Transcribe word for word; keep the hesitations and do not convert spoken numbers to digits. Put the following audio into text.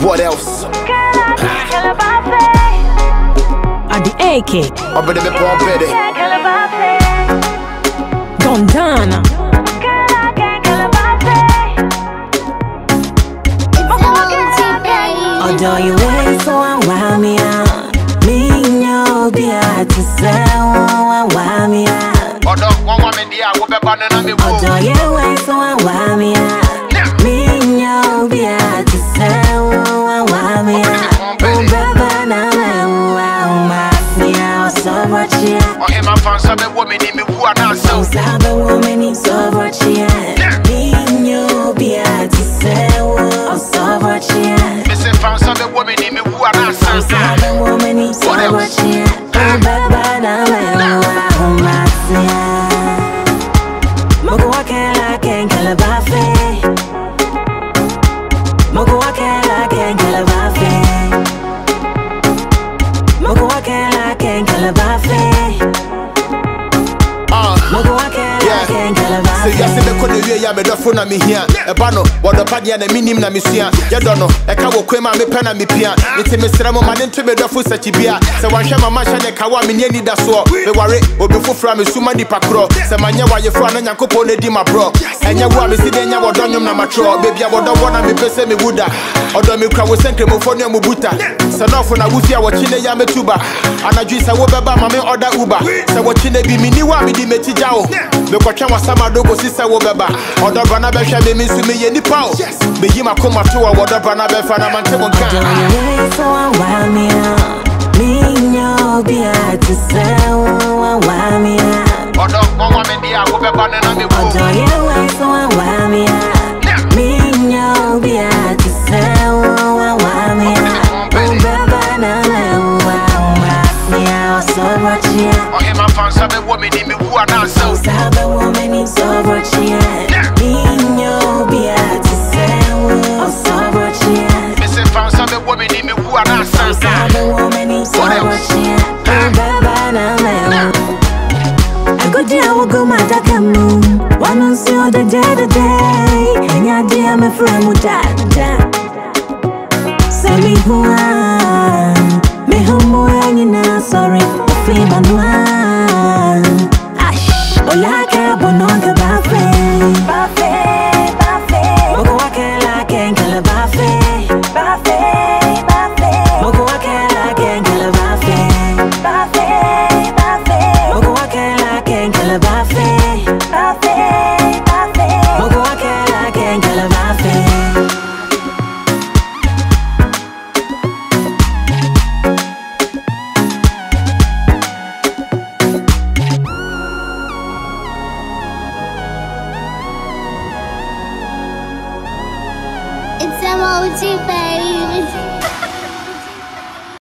What else? At the A K. I'm ready to be born ready. Dondana. Although you wait so I wow me out. Me no be a to say wow me out. Although one woman dear will be born and I'm a Although you wait so I wow me out. Me no be a to say wow me out. Oh baby now wow my yeah so much yeah. Oh him a fan so be woman in me who are not so. So be woman so much yeah. Me no be a to say oh so much yeah. Found some woman in me who are not so sad. The woman is so much yeah. Oh, baba, na me, my yeah. Moko wakela ken kalabafe. Moko wakela ken kalabafe. Moko wakela ken kalabafe. Moko wakela ken kalabafe. Say yes, the corner ya me do phone na me here. E ba no, wo do pade na minim na me sua. Ye do no, e ka wo kwema me pe na me pia. Nti me sra mo ma ne nto me do fo sachi bia. Se wan hwe mama hye ne ka wa me ni da so. Me ware obi fofra me suma di pakro. Se manye wa ye fo na nyankopon na di ma bro. Enye wo me si de nya wo do nyom na matro. Baby wo do wo na me pese me wuda. Odo me kra wo senkre mo fo ne mo buta. Se no fo na wufia wo chine ya me tuba. Anadwi se wo beba ma me order uber. Se wo chine bi mi ni wa me di me tija o. Me kwatwa wasama dogo si se wo beba. Odo bana be hwe me mi su me ye nipa o. Me yi makoma to wa odo bana be fa na mante mo kan. So I wow me out. Me no be a to say oh wow me out. Odo one woman dia wo beba na me wo. Odo you way so I wow me out. Me no be a to say oh wow me out. Oh baba na wow me out so much yeah. Oh him a fan so be woman in me who are not so. So be woman in so much yeah. Me no be a to say oh so much yeah. Me say fan so be woman in me who are not so. So be woman in so much yeah. Oh baba na I go there I will go my dakamu. One see all the day the day. And ya dear my friend with that. Say me who I me homo and na sorry for fame and one. Ash ola ka bononga bafe bafe bafe. Moko wakela ken kala bafe bafe bafe. Moko wakela ken kala bafe bafe bafe. Moko wakela ken kala bafe bafe bafe. Moko wakela ken kala bafe. It's M O G, baby.